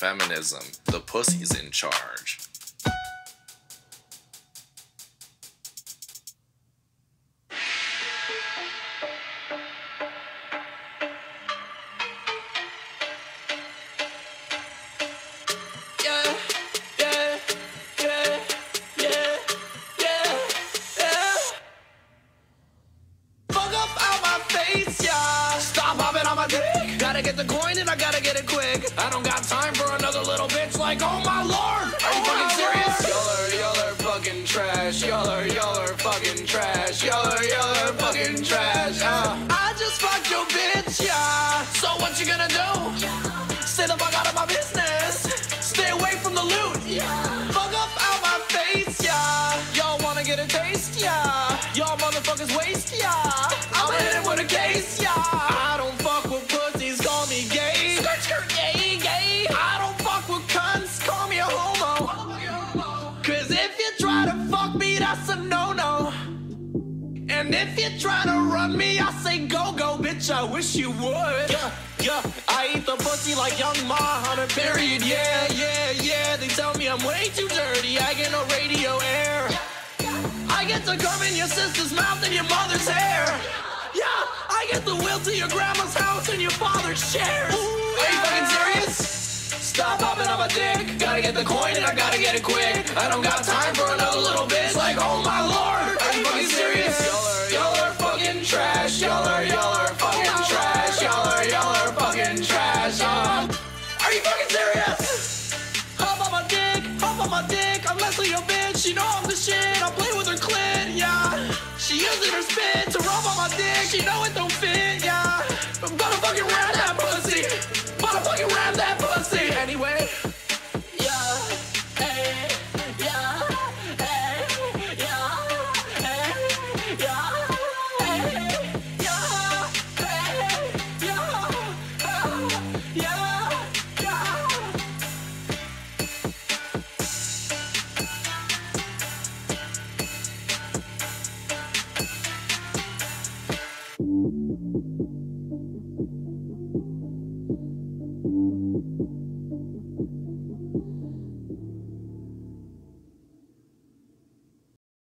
feminism. The pussy's in charge. Gotta get the coin and I gotta get it quick. I don't got time for another little bitch like, oh my lord. Are you fucking serious? Y'all are fucking trash. Y'all are fucking trash. Y'all are fucking trash. I just fucked your bitch, yeah. So what you gonna do? Stay the fuck out of my business. Stay away from the loot. Fuck up out my face, yeah. Y'all wanna get a taste, yeah. Y'all motherfuckers waste, yeah. I'ma hit it with a case, yeah. I don't fuck with pussies, call me gay. Gay. I don't fuck with cunts, call me a homo. Cause if you try to fuck me, that's a no-no. And if you try to run me, I say go-go, bitch, I wish you would. Yeah, I eat the pussy like young Ma on her period. Yeah, they tell me I'm way too dirty, I get no radio air. I get to come in your sister's mouth and your mother's hair. Yeah, I get the will to your grandma's house and your father's chairs. Are you fucking serious? Stop hopping on my dick. Gotta get the coin and I gotta get it quick. I don't got time for another little bitch like, oh my lord. Are you fucking serious? Y'all are fucking trash. Y'all are fucking trash. Y'all are fucking trash. Are you fucking serious? Hop on my dick. I'm Leslie, your bitch. You know I'm the shit. I play with her clit, yeah. She using her spit to rub on my dick. She know it don't fit, yeah. I'm gonna fucking rat that